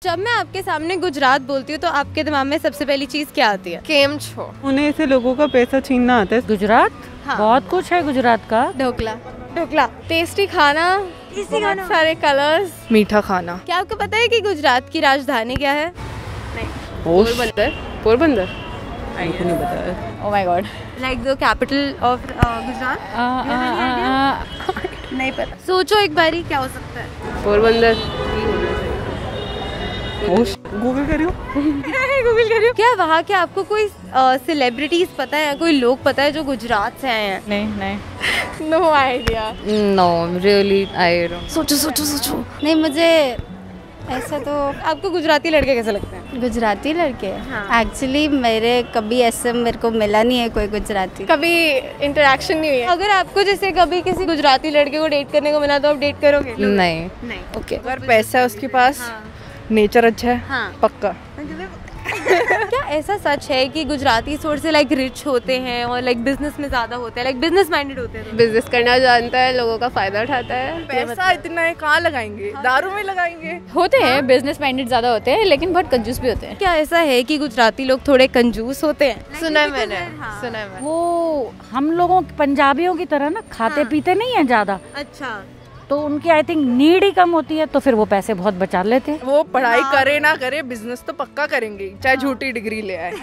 जब मैं आपके सामने गुजरात बोलती हूँ तो आपके दिमाग में सबसे पहली चीज क्या आती है? केम छो। उन्हें से लोगों का पैसा छीनना आता है। गुजरात बहुत कुछ है गुजरात का। ढोकला। टेस्टी खाना, बहुत सारे कलर्स, मीठा खाना। क्या आपको पता है कि गुजरात की राजधानी क्या है? पोरबंदर। मुझे नहीं पता। Oh my God. Like the capital of Gujarat. नहीं पता। सोचो एक बारी, क्या हो सकता है? पोरबंदर। गूगल करियो। गूगल करियो। क्या वहाँ के आपको कोई सेलिब्रिटीज पता है, कोई लोग पता है जो गुजरात से आए हैं? नहीं। No idea. No really I don't. सोचो। नहीं, मुझे ऐसा तो आपको गुजराती लड़के कैसे लगते हैं? गुजराती लड़के एक्चुअली मेरे को मिला नहीं है कोई गुजराती, कभी इंटरेक्शन नहीं हुई है। अगर आपको जैसे कभी किसी गुजराती लड़के को डेट करने को मिला तो आप डेट करोगे? नहीं। ओके। अगर पैसा है उसके पास, नेचर अच्छा है, हाँ। पक्का। क्या ऐसा सच है कि गुजराती थोड़े से लाइक रिच होते हैं और लाइक बिजनेस में ज्यादा होते हैं, लाइक बिजनेस माइंडेड होते हैं? बिजनेस करना जानता है, लोगों का फायदा उठाता है। पैसा इतना है, कहाँ लगाएंगे? दारू में लगाएंगे। होते हैं बिजनेस माइंडेड ज्यादा होते हैं, लेकिन बहुत कंजूस भी होते हैं। क्या ऐसा है कि गुजराती लोग थोड़े कंजूस होते हैं? सुना है मैंने। वो हम लोगों पंजाबियों की तरह ना खाते पीते नहीं है ज्यादा, अच्छा। तो उनकी आई थिंक नीड ही कम होती है, तो फिर वो पैसे बहुत बचा लेते हैं। वो पढ़ाई करे ना करे, बिजनेस तो पक्का करेंगे, चाहे झूठी डिग्री ले आए।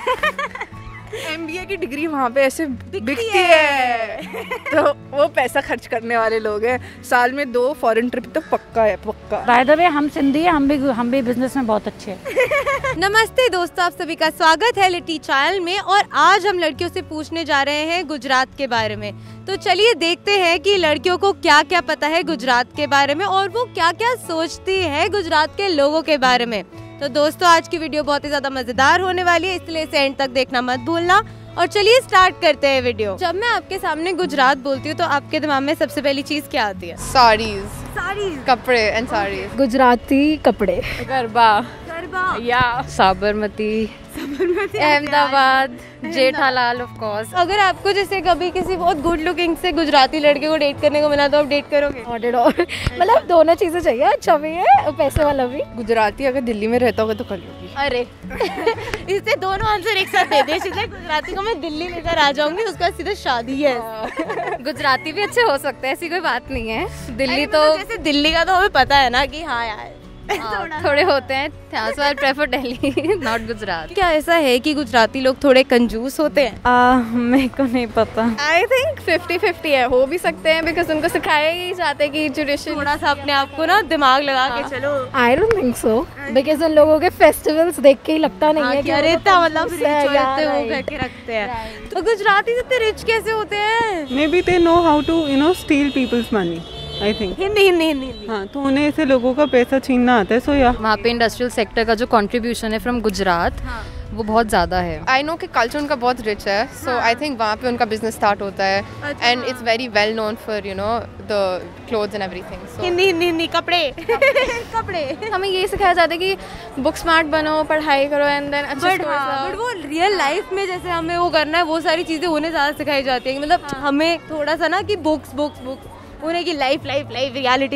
MBA की डिग्री वहाँ पे ऐसे बिकती है। तो वो पैसा खर्च करने वाले लोग हैं। साल में 2 फॉरेन ट्रिप तो पक्का है, पक्का। बाय द वे हम सिंधी हैं, हम भी बिजनेस में बहुत अच्छे हैं। नमस्ते दोस्तों, आप सभी का स्वागत है लिटी चैनल में। और आज हम लड़कियों से पूछने जा रहे हैं गुजरात के बारे में। तो चलिए देखते हैं कि लड़कियों को क्या क्या पता है गुजरात के बारे में और वो क्या क्या सोचती है गुजरात के लोगों के बारे में। तो दोस्तों आज की वीडियो बहुत ही ज्यादा मजेदार होने वाली है, इसलिए इसे एंड तक देखना मत भूलना। और चलिए स्टार्ट करते हैं वीडियो। जब मैं आपके सामने गुजरात बोलती हूँ तो आपके दिमाग में सबसे पहली चीज क्या आती है? साड़ीज, कपड़े एंड साड़ीज। गुजराती कपड़े, गरबा या साबरमती, अहमदाबाद, जेठालाल ऑफ कोर्स। अगर आपको जैसे कभी किसी बहुत गुड लुकिंग से गुजराती लड़के को डेट करने को मिला तो आप डेट करोगे? मतलब दोनों चीजें चाहिए, अच्छा भी है और पैसे वाला भी। गुजराती अगर दिल्ली में रहता होगा तो कर लोगी। अरे इससे दोनों आंसर एक साथ दे दे। सीधे गुजराती को मैं दिल्ली लेकर आ जाऊंगी, उसका सीधे शादी है। गुजराती भी अच्छे हो सकते हैं, ऐसी कोई बात नहीं है। दिल्ली तो जैसे दिल्ली का तो हमें पता है ना कि हाँ यार थोड़े होते हैं, so I prefer Delhi, not Gujarat. क्या ऐसा है कि गुजराती लोग थोड़े कंजूस होते हैं? मेरे को नहीं पता। आई थिंक 50-50 है, हो भी सकते हैं, बिकॉज उनको सिखाया ही जाते हैं कि ट्रेडिशन। थोड़ा सा अपने आप को ना दिमाग लगा के चलो। I don't think so, because उन लोगों के फेस्टिवल्स देख के ही लगता नहीं है कि अरे इतना मतलब rich रिच है, होते yeah, वो right. करके रखते हैं। तो गुजराती इतने रिच कैसे होते हैं? Maybe they know how to steal people's money. I think. Hindi. हाँ, तो उन्हें ऐसे लोगों का पैसा छीनना आता है। सो या वहाँ पे इंडस्ट्रियल सेक्टर का जो कंट्रीब्यूशन है फ्रॉम गुजरात वो बहुत ज़्यादा है। आई नो कि कल्चर उनका बहुत रिच है, सो आई थिंक वहाँ पे उनका बिजनेस स्टार्ट होता है and it's very well known for the clothes and everything. Hindi कपड़े। हमें ये सिखाया जाता है कि बुक स्मार्ट बनो, पढ़ाई करो एंड देन अच्छा बट वो रियल लाइफ में जैसे हमें वो करना है, वो सारी चीजें उन्हें ज्यादा सिखाई जाती है। मतलब हमें थोड़ा सा ना कि बुक्स उन्हें की लाइफ रियलिटी।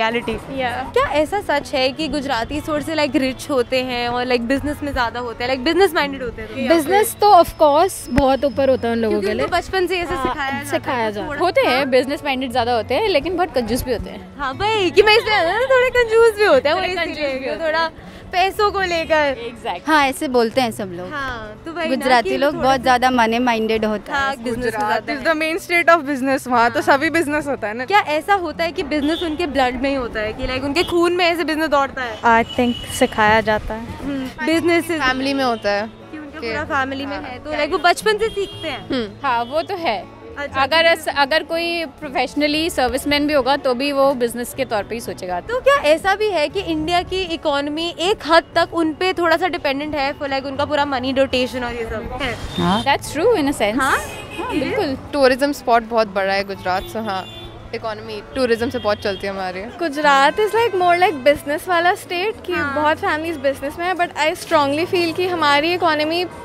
क्या ऐसा सच है कि गुजराती थोड़े से लाइक रिच होते हैं और लाइक बिजनेस में ज्यादा होते हैं, लाइक बिजनेस माइंडेड होते हैं? बिजनेस तो ऑफ कोर्स बहुत ऊपर होता है उन लोगों के लिए, बचपन से ऐसे सिखाया जाता है। होते हैं बिजनेस माइंडेड ज्यादा होते हैं, लेकिन बहुत कंजूस भी होते हैं। हाँ भाई, कि मैं इसलिए थोड़े कंजूस भी होते हैं, थोड़ा पैसों को लेकर। एग्जैक्ट। हाँ ऐसे बोलते हैं सब लोग। हाँ, तो वही गुजराती लोग बहुत ज्यादा मनी माइंडेड होता है। Gujarat is the main state of business, वहाँ तो सभी बिजनेस होता है ना। क्या ऐसा होता है कि बिजनेस उनके ब्लड में ही होता है, कि लाइक उनके खून में ऐसे बिजनेस दौड़ता है? आई थिंक सिखाया जाता है। बिजनेस फैमिली में होता है, उनका पूरा फैमिली में है, तो लाइक वो बचपन से सीखते हैं। हाँ वो तो है। अच्छा, अगर कोई प्रोफेशनली सर्विसमैन भी होगा तो भी वो बिजनेस के तौर पे ही सोचेगा। तो क्या ऐसा भी है कि इंडिया की इकोनॉमी एक हद तक उन पे थोड़ा सा डिपेंडेंट है, फॉर लाइक उनका पूरा मनी रोटेशन और ये सब है? That's true in a sense. हाँ बिल्कुल। टूरिज्म स्पॉट बहुत बड़ा है गुजरात, से हाँ इकोनॉमी टूरिज्म से बहुत चलती है हमारे। Gujarat is like more like business वाला स्टेट, कि बहुत फैमिलीज बिजनेस में है, बट आई स्ट्रांगली फील कि हमारी इकोनॉमी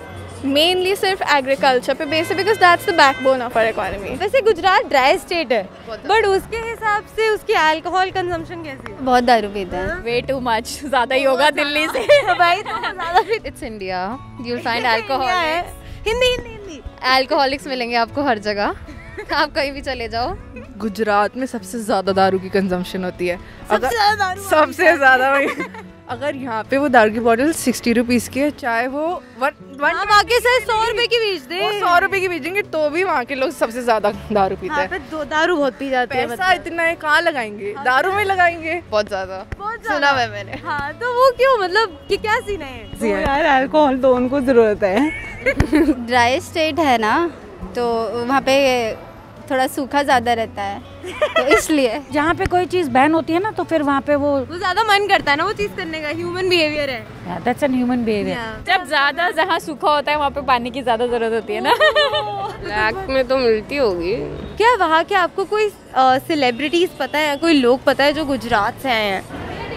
मेनली सिर्फ एग्रीकल्चर पे based because that's the backbone of our economy. वैसे गुजरात ड्राई स्टेट है, बट उसके हिसाब से उसकी अल्कोहल कंजम्पशन कैसी है? बहुत दारू पीते हैं। वे टू मच, ज़्यादा ही होगा दिल्ली से। भाई तो ज्यादा it's India, you find alcoholics, Hindi alcoholics मिलेंगे आपको हर जगह। आप कहीं भी चले जाओ। गुजरात में सबसे ज्यादा दारू की कंजम्पशन होती है। सबसे ज्यादा अगर यहाँ पे वो दारू की बोतल 60 रुपीज की है, चाहे वो आगे से 100 रुपए की बेच दे, 100 रुपए की बेचेंगे तो भी वहाँ के लोग सबसे ज्यादा दारू पीते हैं। दारू बहुत पी जाती है। पैसा इतना है, कहाँ लगाएंगे? दारू में लगाएंगे। बहुत ज्यादा सुना है मैंने। हाँ, तो वो क्यों, मतलब कि क्या सीन है? तो यार अल्कोहल तो उनको जरूरत है। ड्राई स्टेट है ना, तो वहाँ पे थोड़ा सूखा ज़्यादा रहता है, तो इसलिए जहाँ पे कोई चीज़ बैन होती है ना, तो फिर वहाँ पे वो ज्यादा मन करता है ना वो चीज करने का। ह्यूमन बिहेवियर है। That's an human behaviour. जब ज़्यादा जहाँ सूखा होता है वहाँ पे पानी की ज़्यादा ज़रूरत होती है ना। ब्लैक में तो मिलती होगी। क्या वहाँ के आपको कोई सेलिब्रिटीज पता है, कोई लोग पता है जो गुजरात से आए हैं?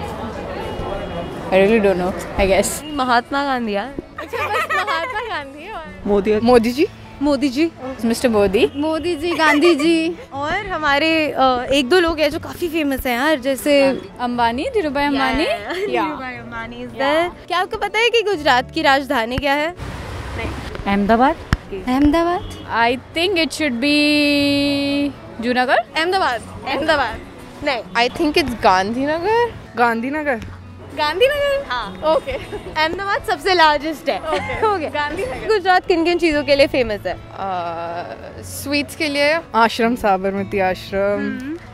I really don't know, I guess. Mahatma Gandhi यार। महात्मा गांधी और मोदी जी, मोदी जी, मिस्टर मोदी, मोदी जी, गांधी जी, और हमारे एक दो लोग हैं जो काफी फेमस हैं यार, जैसे अंबानी, धीरूभाई अंबानी। Dhirubhai Ambani is there। क्या आपको पता है कि गुजरात की राजधानी क्या है? Ahmedabad. Ahmedabad. I think it should be Junagadh. Ahmedabad नहीं, I think it's Gandhinagar. Gandhinagar. Gandhinagar. हाँ, ओके। अहमदाबाद सबसे लार्जेस्ट है। ओके। गांधीनगर। गुजरात किन किन चीजों के लिए फेमस है? स्वीट्स के लिए आश्रम, साबरमती आश्रम,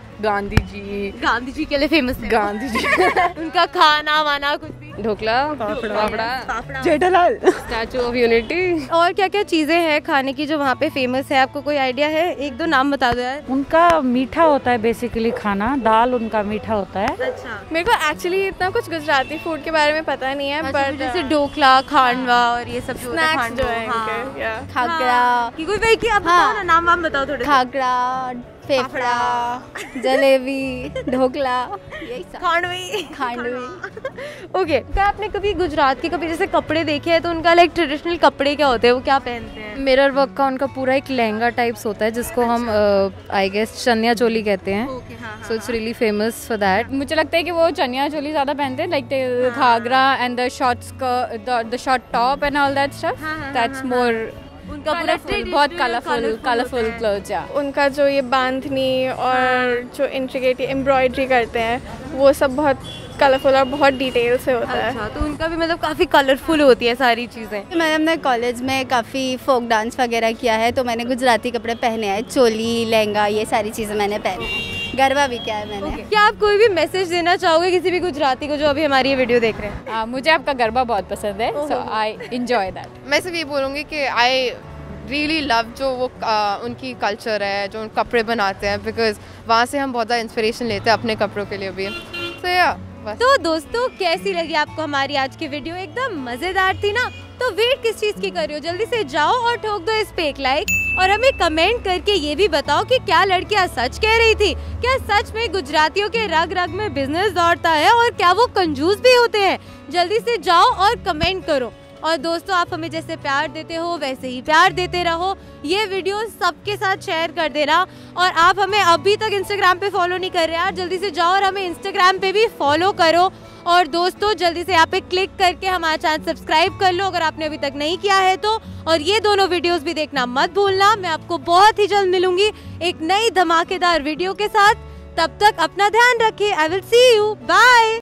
गांधी जी के लिए फेमस है गांधी जी। उनका खाना वाना कुछ भी। Dhokla, fafda, Jethalal, Statue of Unity. और क्या क्या चीजें हैं खाने की जो वहाँ पे फेमस है? आपको कोई आइडिया है? एक दो नाम बता दो यार। उनका मीठा होता है बेसिकली खाना, दाल उनका मीठा होता है। अच्छा, मेरे को एक्चुअली इतना कुछ गुजराती फूड के बारे में पता नहीं है, पर जैसे ढोकला, खांडवा और ये सब स्नैक्स जो है इनके, या खाकरा, कि कोई भाई की आप बताओ ना, नाम वाम बताओ थोड़े। खाकरा, फेफड़ा, जलेबी, ढोकला, यही सब। खांडवी। ओके, क्या आपने कभी गुजरात के कभी जैसे कपड़े देखे हैं, तो उनका लाइक ट्रेडिशनल कपड़े क्या होते हैं, वो क्या पहनते हैं? मिरर वर्क का उनका पूरा एक लहंगा टाइप्स होता है, जिसको हम आई गेस चनिया चोली कहते हैं। So it's really famous for that. मुझे लगता है कि वो चनिया चोली ज्यादा पहनते हैं, like ghagra and the short top and all that stuff. That's more उनका पूरा बहुत कलरफुल क्लोथ्स। उनका जो ये बांधनी और जो इंट्रिकेट एम्ब्रॉयडरी करते हैं, वो सब बहुत कलरफुल और बहुत डिटेल से होता है। अच्छा, तो उनका भी मतलब काफी कलरफुल होती है सारी चीजें। मैंने अपने कॉलेज में काफ़ी फोक डांस वगैरह किया है, तो मैंने गुजराती कपड़े पहने हैं, चोली, लहंगा, ये सारी चीज़ें मैंने पहने हैं। गरबा भी किया है मैंने। क्या आप कोई भी मैसेज देना चाहोगे किसी भी गुजराती को जो अभी हमारी ये वीडियो देख रहे हैं? मुझे आपका गरबा बहुत पसंद है, सो आई एंजॉय दैट। मैं सिर्फ ये बोलूँगी कि आई रियली लव जो वो उनकी कल्चर है, जो कपड़े बनाते हैं, बिकॉज वहाँ से हम बहुत ज़्यादा इंस्पिरेशन लेते हैं अपने कपड़ों के लिए भी। तो या तो दोस्तों, कैसी लगी आपको हमारी आज की वीडियो? एकदम मजेदार थी ना? तो वेट किस चीज की कर रही हो? जल्दी से जाओ और ठोक दो इस पे एक लाइक, और हमें कमेंट करके ये भी बताओ कि क्या लड़कियां सच कह रही थी? क्या सच में गुजरातियों के रग रग में बिजनेस दौड़ता है, और क्या वो कंजूस भी होते हैं? जल्दी से जाओ और कमेंट करो। और दोस्तों, आप हमें जैसे प्यार देते हो वैसे ही प्यार देते रहो। ये वीडियो सबके साथ शेयर कर देना। और आप हमें अभी तक इंस्टाग्राम पे फॉलो नहीं कर रहे यार, जल्दी से जाओ और हमें इंस्टाग्राम पे भी फॉलो करो। और दोस्तों, जल्दी से यहाँ पे क्लिक करके हमारा चैनल सब्सक्राइब कर लो अगर आपने अभी तक नहीं किया है तो। और ये दोनों वीडियोस भी देखना मत भूलना। मैं आपको बहुत ही जल्द मिलूंगी एक नई धमाकेदार वीडियो के साथ। तब तक अपना ध्यान रखिए। I will see you, bye.